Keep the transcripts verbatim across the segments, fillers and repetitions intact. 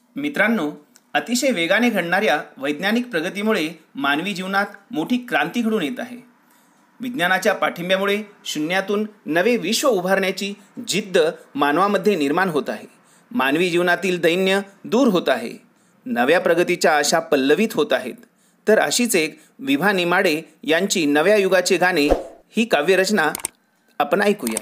मित्रांनो, अतिशय वेगाने घडणाऱ्या वैज्ञानिक प्रगतीमुळे मानवी जीवनात मोठी क्रांती घडून येत आहे. विज्ञानाच्या पाठिंब्यामुळे शून्यातून नवे विश्व उभारण्याची जिद्द मानवामध्ये निर्माण होत आहे. मानवी जीवनातील दैन्य दूर होत आहे. नव्या प्रगतीच्या आशा पल्लवित होत आहेत. तर अशीच एक विभा नेमाडे यांची नव्या युगाचे गाणे ही काव्यरचना आपण ऐकूया.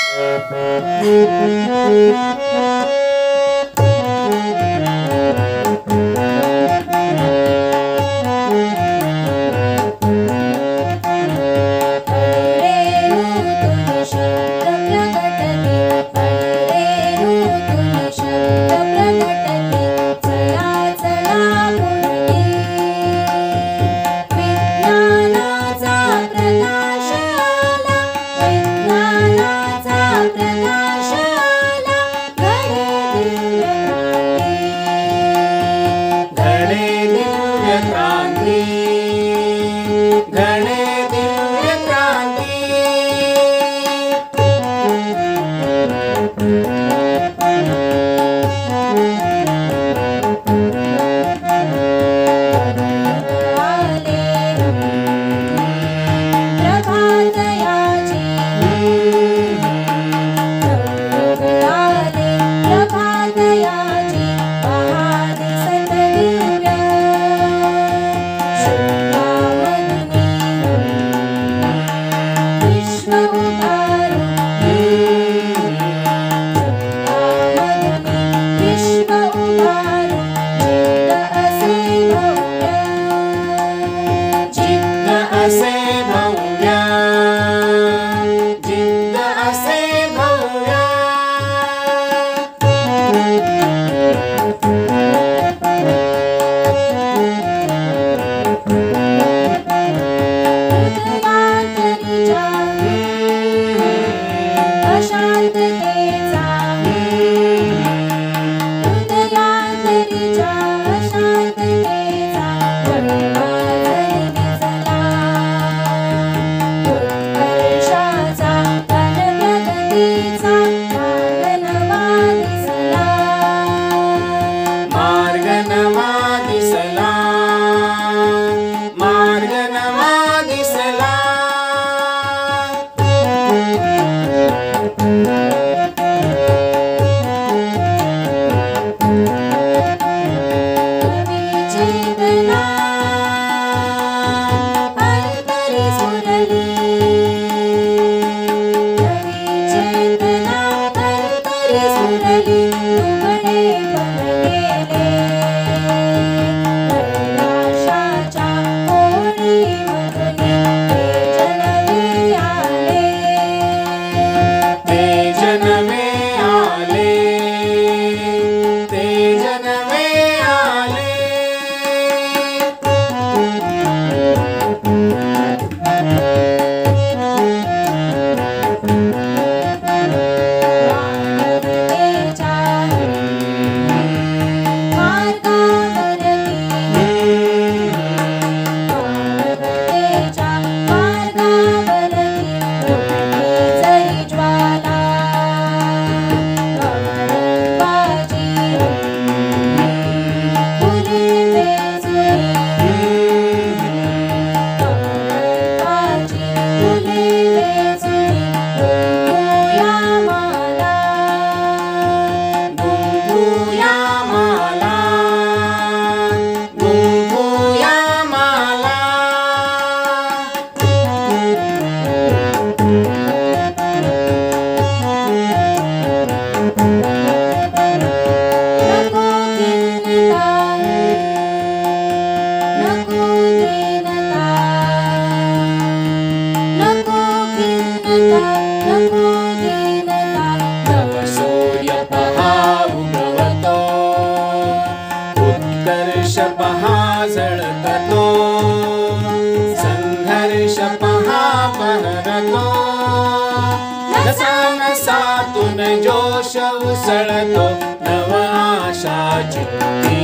नसातून जोश उसळतो नव आशा चित्ती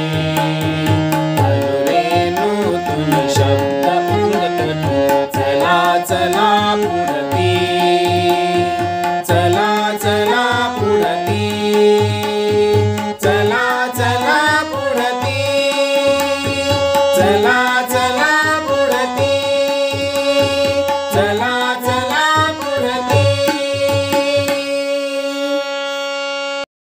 अनुरेणूतून शब्द उमटतो चला चला पुढती चला चला पुढती चला चला चला